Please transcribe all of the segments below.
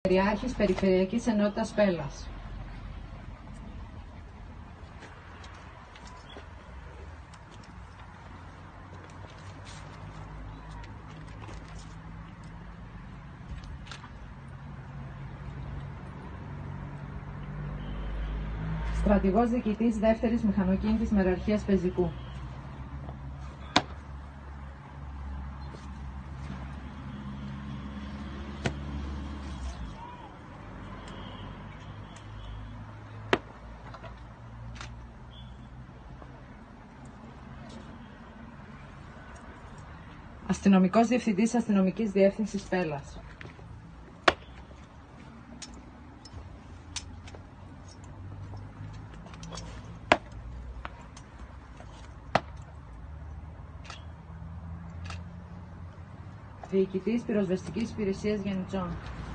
Περιάρχης Περιφερειακής Ενότητας Πέλλας. Στρατηγός Διοικητής Δεύτερης Μηχανοκίνητης Μεραρχίας Πεζικού. Αστυνομικός Διευθυντής Αστυνομικής Διεύθυνσης Πέλλας. Διοικητής Πυροσβεστικής Υπηρεσίας Γενιτσών.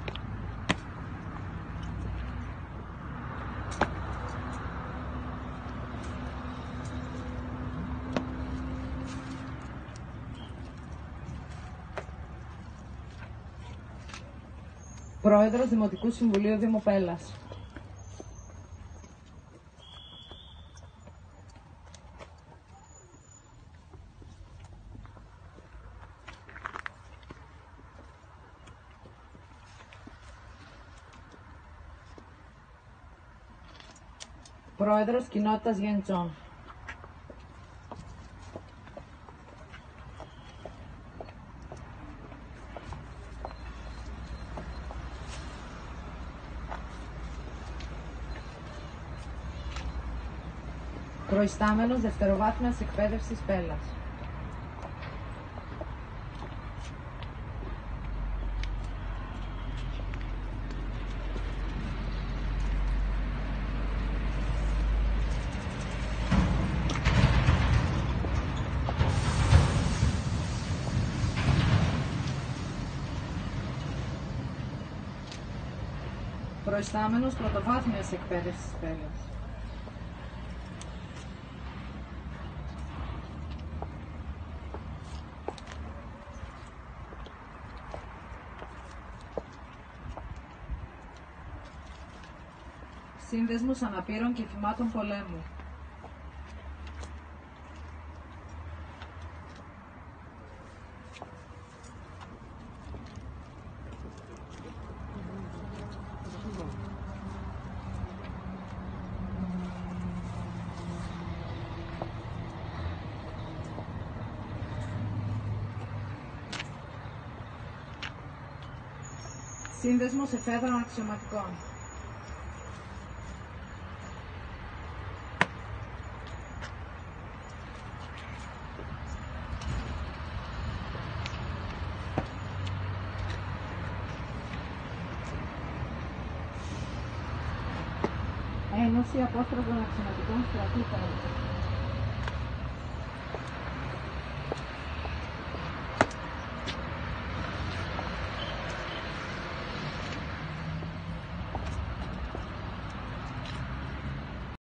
Πρόεδρος Δημοτικού Συμβουλίου Δήμου Πέλλας. Πρόεδρος Κοινότητας Γενιτσών. Προϊστάμενος Δευτεροβάθμιας Εκπαίδευσης Πέλλας. Προϊστάμενος Πρωτοβάθμιας Εκπαίδευσης Πέλλας. Σύνδεσμος Αναπήρων και Θυμάτων Πολέμου. Σύνδεσμος Εφέδρων Αξιωματικών. Ένωση Απόστροφων Αξιωματικών Στρατού Πέλλας.